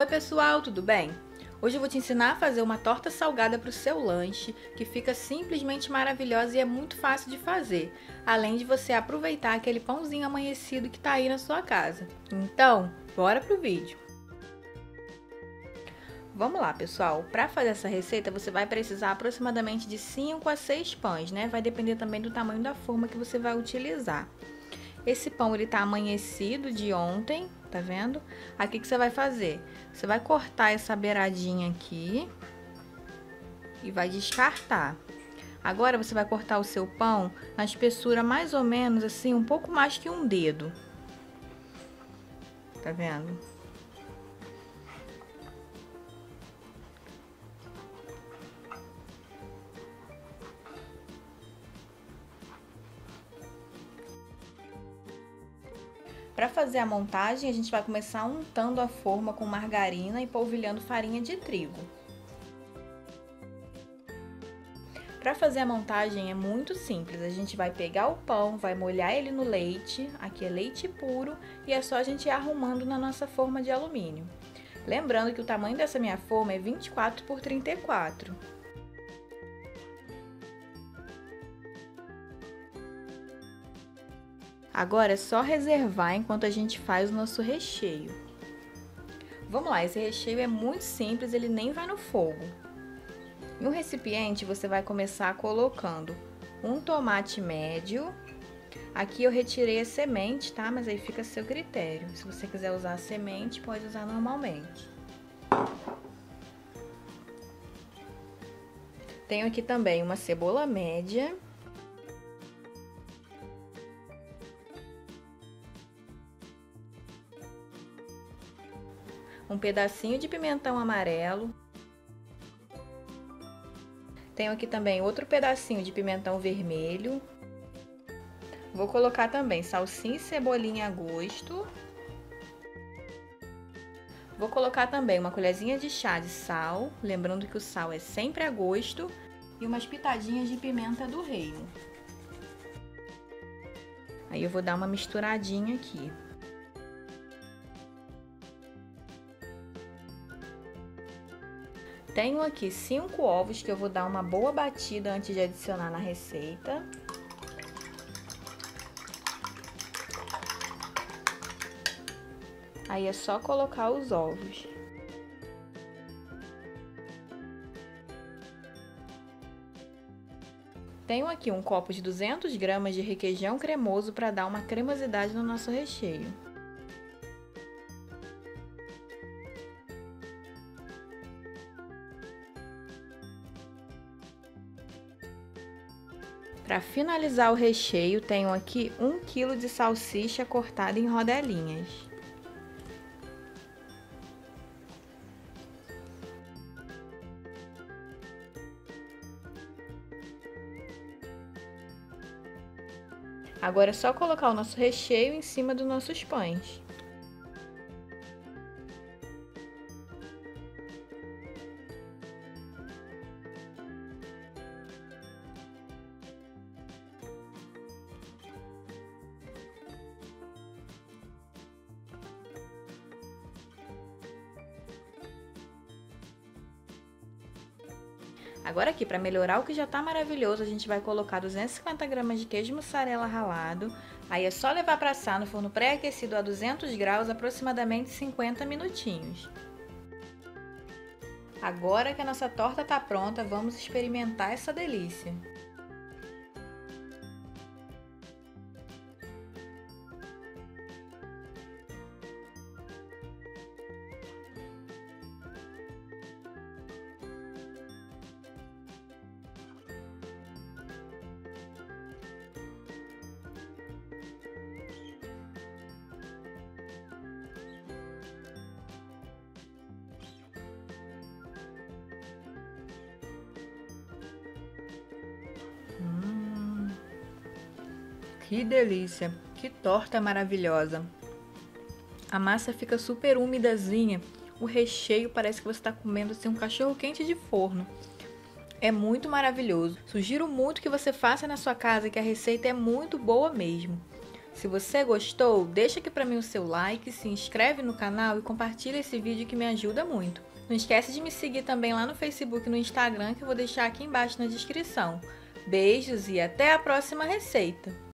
Oi pessoal, tudo bem? Hoje eu vou te ensinar a fazer uma torta salgada para o seu lanche, que fica simplesmente maravilhosa e é muito fácil de fazer, além de você aproveitar aquele pãozinho amanhecido que está aí na sua casa. Então, bora pro vídeo! Vamos lá, pessoal. Para fazer essa receita, você vai precisar aproximadamente de 5 a 6 pães, né? Vai depender também do tamanho da forma que você vai utilizar. Esse pão, ele tá amanhecido de ontem, tá vendo? Aqui que você vai fazer? Você vai cortar essa beiradinha aqui e vai descartar. Agora, você vai cortar o seu pão na espessura mais ou menos assim, um pouco mais que um dedo. Tá vendo? Para fazer a montagem, a gente vai começar untando a forma com margarina e polvilhando farinha de trigo. Para fazer a montagem é muito simples, a gente vai pegar o pão, vai molhar ele no leite, aqui é leite puro, e é só a gente ir arrumando na nossa forma de alumínio. Lembrando que o tamanho dessa minha forma é 24 por 34. Agora é só reservar enquanto a gente faz o nosso recheio. Vamos lá, esse recheio é muito simples, ele nem vai no fogo. Em um recipiente você vai começar colocando um tomate médio. Aqui eu retirei a semente, tá? Mas aí fica a seu critério. Se você quiser usar a semente, pode usar normalmente. Tenho aqui também uma cebola média. Um pedacinho de pimentão amarelo. Tenho aqui também outro pedacinho de pimentão vermelho. Vou colocar também salsinha e cebolinha a gosto. Vou colocar também uma colherzinha de chá de sal, lembrando que o sal é sempre a gosto, e umas pitadinhas de pimenta do reino. Aí eu vou dar uma misturadinha aqui. Tenho aqui 5 ovos que eu vou dar uma boa batida antes de adicionar na receita. Aí é só colocar os ovos. Tenho aqui um copo de 200 gramas de requeijão cremoso para dar uma cremosidade no nosso recheio. Para finalizar o recheio, tenho aqui 1 kg de salsicha cortada em rodelinhas. Agora é só colocar o nosso recheio em cima dos nossos pães. Agora aqui, para melhorar o que já tá maravilhoso, a gente vai colocar 250 gramas de queijo mussarela ralado. Aí é só levar para assar no forno pré-aquecido a 200 graus, aproximadamente 50 minutinhos. Agora que a nossa torta tá pronta, vamos experimentar essa delícia. Que delícia! Que torta maravilhosa! A massa fica super umidazinha, o recheio parece que você está comendo assim, um cachorro quente de forno. É muito maravilhoso. Sugiro muito que você faça na sua casa, que a receita é muito boa mesmo. Se você gostou, deixa aqui para mim o seu like, se inscreve no canal e compartilha esse vídeo que me ajuda muito. Não esquece de me seguir também lá no Facebook e no Instagram, que eu vou deixar aqui embaixo na descrição. Beijos e até a próxima receita!